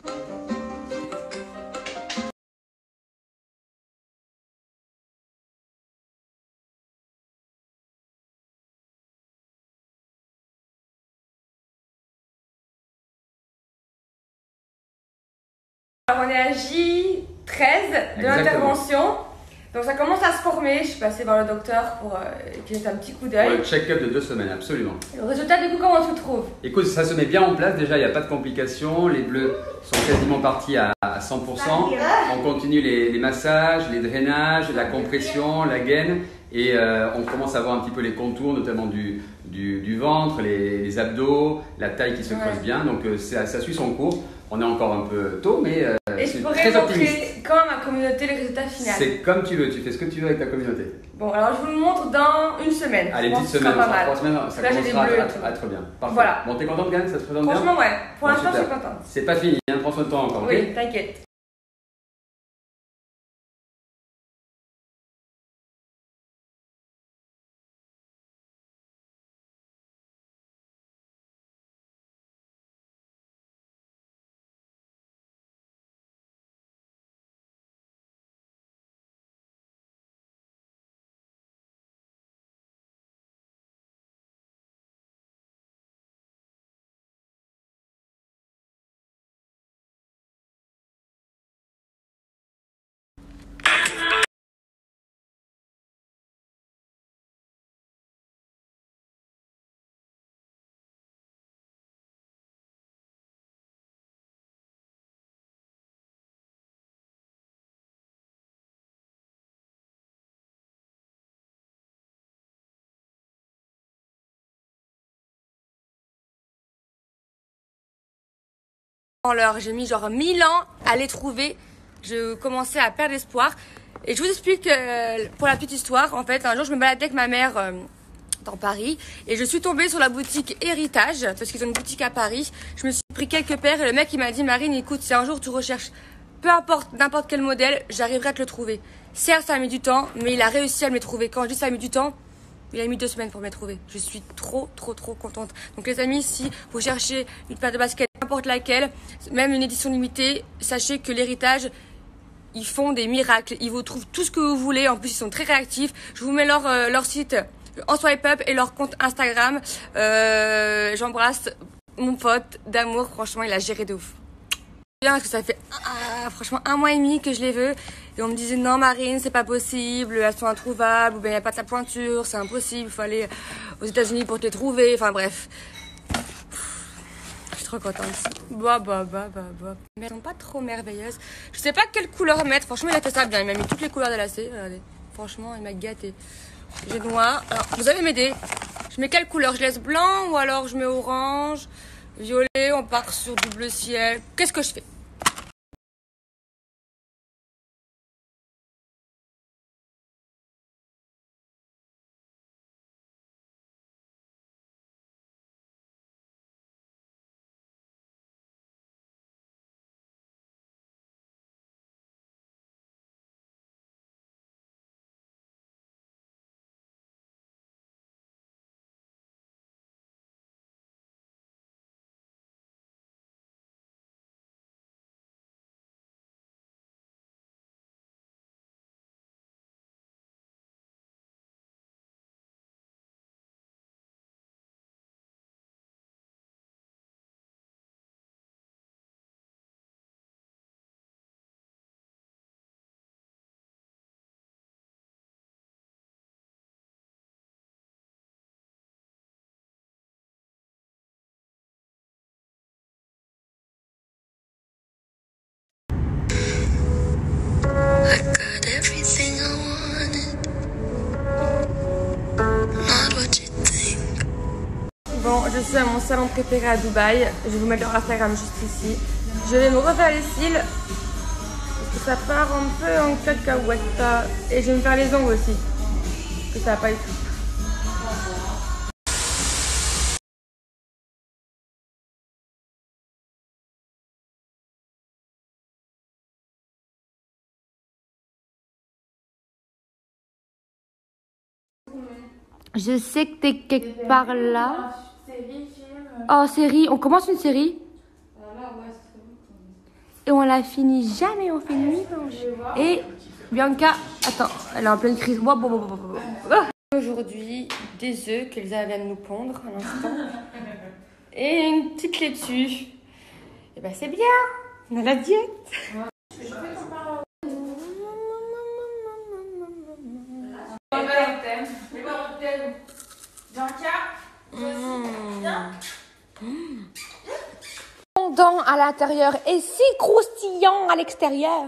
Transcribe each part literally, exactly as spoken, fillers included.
Alors on est à J treize de l'intervention. Donc ça commence à se former. Je suis passée voir le docteur pour euh, qu'il jette un petit coup d'œil. Pour le check-up de deux semaines, absolument. Le résultat, du coup, comment tu le trouves? Écoute, ça se met bien en place. Déjà, il n'y a pas de complications. Les bleus sont quasiment partis à, à cent pour cent. On continue les, les massages, les drainages, la compression, la gaine. Et euh, on commence à voir un petit peu les contours, notamment du, du, du ventre, les, les abdos, la taille qui se creuse ouais. bien. Donc euh, ça, ça suit son cours. On est encore un peu tôt, mais euh, et je pourrais montrer quand même à ma communauté le résultat final. C'est comme tu veux, tu fais ce que tu veux avec ta communauté. Bon, alors je vous le montre dans une semaine. Allez, une petite semaine, pas mal. trois semaines, ça là, commencera à, à, à être bien. Parfait. Voilà. Bon, t'es contente, Gaëlle? Ça se présente bien? Franchement, ouais. Pour bon, l'instant, je suis contente. C'est pas fini, hein, prends soin de toi encore. Oui, okay, t'inquiète. L'heure, j'ai mis genre mille ans à les trouver. Je commençais à perdre espoir. Et je vous explique euh, pour la petite histoire. En fait, un jour, je me baladais avec ma mère euh, dans Paris et je suis tombée sur la boutique Héritage parce qu'ils ont une boutique à Paris. Je me suis pris quelques paires et le mec il m'a dit: Marine, écoute, si un jour tu recherches peu importe n'importe quel modèle, j'arriverai à te le trouver. Certes, ça a mis du temps, mais il a réussi à me les trouver. Quand je dis ça a mis du temps, il a mis deux semaines pour me les trouver. Je suis trop, trop, trop contente. Donc les amis, si vous cherchez une paire de baskets, n'importe laquelle, même une édition limitée, sachez que l'Héritage, ils font des miracles. Ils vous trouvent tout ce que vous voulez. En plus, ils sont très réactifs. Je vous mets leur, euh, leur site en swipe up et leur compte Instagram. Euh, J'embrasse mon pote d'amour. Franchement, il a géré de ouf. Bien, parce que ça fait ah, franchement un mois et demi que je les veux. Et on me disait: non Marine, c'est pas possible, elles sont introuvables, ou bien il n'y a pas de la pointure, c'est impossible, il faut aller aux États-Unis pour te les trouver. Enfin bref. Je suis trop contente. Bah bah bah bah bah. Mais elles sont pas trop merveilleuses. Je sais pas quelle couleur mettre. Franchement, il a fait ça bien. Il m'a mis toutes les couleurs de lacets. Regardez. Franchement, il m'a gâté. J'ai noir. Alors, vous allez m'aider. Je mets quelle couleur? Je laisse blanc ou alors je mets orange, violet, on part sur du bleu ciel. Qu'est-ce que je fais? Bon, je suis à mon salon préféré à Dubaï. Je vais vous mettre leur Instagram juste ici. Je vais me refaire les cils parce que ça part un peu en cacahuète. Et je vais me faire les ongles aussi parce que ça n'a pas eu tout. Je sais que t'es quelque part là. Oh, série, on commence une série? et on la finit jamais, on fait une nuit blanche. Et Bianca, attends, elle est en pleine crise. Bon, bon, bon, bon, bon. Oh. Aujourd'hui, des œufs qu'Elsa vient de nous pondre à l'instant. Et une petite laitue. Et ben c'est bien, on a la diète. Fondant à l'intérieur et si croustillant à l'extérieur.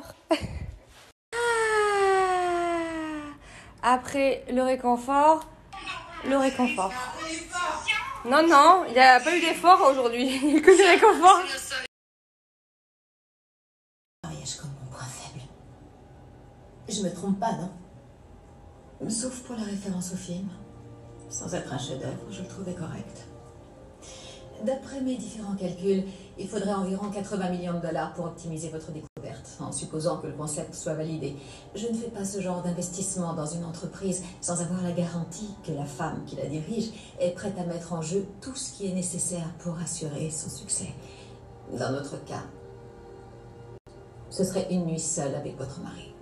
Après le réconfort, le réconfort. Non, non, il n'y a pas eu d'effort aujourd'hui, il n'y a que du réconfort. Mariage comme mon point faible. Je me trompe pas, non? Sauf pour la référence au film. Sans être un chef-d'œuvre, je le trouvais correct. D'après mes différents calculs, il faudrait environ quatre-vingts millions de dollars pour optimiser votre découverte, en supposant que le concept soit validé. Je ne fais pas ce genre d'investissement dans une entreprise sans avoir la garantie que la femme qui la dirige est prête à mettre en jeu tout ce qui est nécessaire pour assurer son succès. Dans notre cas, ce serait une nuit seule avec votre mari.